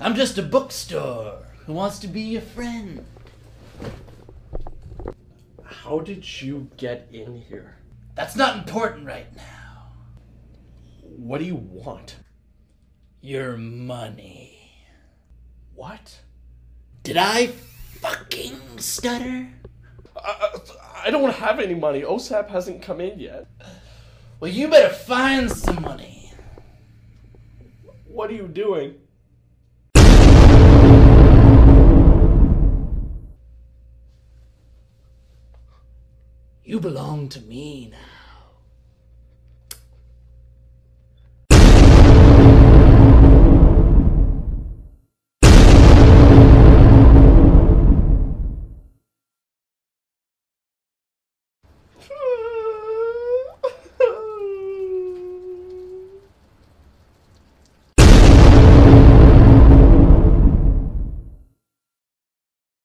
I'm just a bookstore who wants to be a friend. How did you get in here? That's not important right now. What do you want? Your money. What? Did I fucking stutter? I don't have any money. OSAP hasn't come in yet. Well, you better find some money. What are you doing? You belong to me now.